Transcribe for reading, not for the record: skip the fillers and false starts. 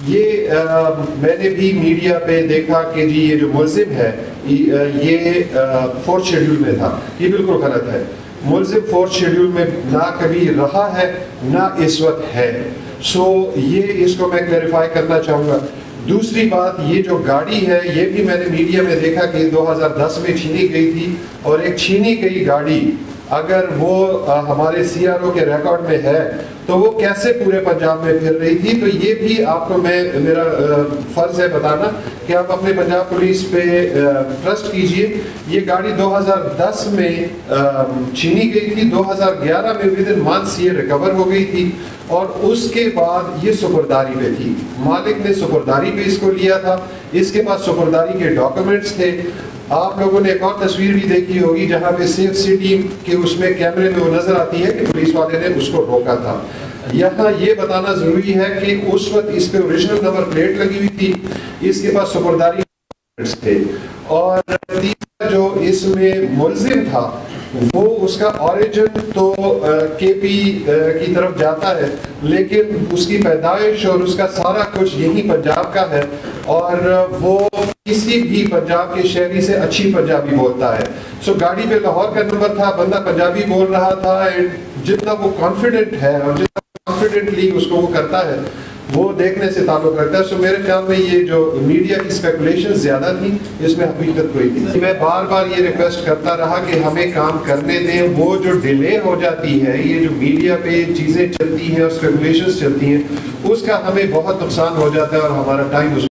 یہ میں نے بھی میڈیا پہ دیکھا کہ جی یہ جو ملزم ہے یہ فورتھ شیڈول میں تھا. یہ بالکل غلط ہے. ملزم فورتھ شیڈول میں نہ کبھی رہا ہے نہ اس وقت ہے. سو یہ اس کو میں کلیریفائی کرنا چاہوں گا. دوسری بات، یہ جو گاڑی ہے یہ بھی میں نے میڈیا میں دیکھا کہ 2010 میں چھینی گئی تھی، اور ایک چھینی گئی گاڑی اگر وہ ہمارے سی آر او کے ریکارڈ میں ہے تو وہ کیسے پورے پنجاب میں پھر رہی تھی. تو یہ بھی آپ کو میرا فرض ہے بتانا کہ آپ اپنے پنجاب پولیس پہ ٹرسٹ کیجئے. یہ گاڑی 2010 میں چھینی گئی تھی، 2011 میں ودن منتھس یہ ریکور ہو گئی تھی، اور اس کے بعد یہ سپرداری پہ تھی. مالک نے سپرداری پہ اس کو لیا تھا، اس کے پاس سپرداری کے ڈاکومنٹس تھے. آپ لوگوں نے ایک اور تصویر بھی دیکھی ہوگی جہاں پہ سیف سٹی کے اس میں کیمرے میں وہ نظر آتی ہے کہ پولیس والے نے اس کو روکا تھا. یہاں یہ بتانا ضروری ہے کہ اس وقت اس پہ اوریجنل نمبر پلیٹ لگی ہوئی تھی، اس کے پاس سپرداری تھے. اور تیسرا جو اس میں ملزم تھا وہ اس کا اوریجن تو کے پی کی طرف جاتا ہے، لیکن اس کی پیدائش اور اس کا سارا کچھ یہی پنجاب کا ہے، اور وہ کسی بھی پنجاب کے شہری سے اچھی پنجابی بولتا ہے. سو گاڑی پہ لاہور کا نمبر تھا، بندہ پنجابی بول رہا تھا، جتنا وہ کانفیڈنٹ ہے اور جتنا کانفیڈنٹلی اس کو وہ کرتا ہے وہ دیکھنے سے تعلق رکھتا ہے. سو میرے خیال میں یہ جو میڈیا کی اسپیکولیشن زیادہ تھی، اس میں حقیقت کوئی نہیں. میں بار بار یہ ریکویسٹ کرتا رہا کہ ہمیں کام کرنے دیں. وہ جو ڈیلے ہو جاتی ہے، یہ جو میڈیا پہ چیزیں چلتی ہیں اور اسپیکولیشنز چلتی ہیں، اس کا ہمیں بہت نقصان ہو جاتا ہے اور ہمارا ٹائم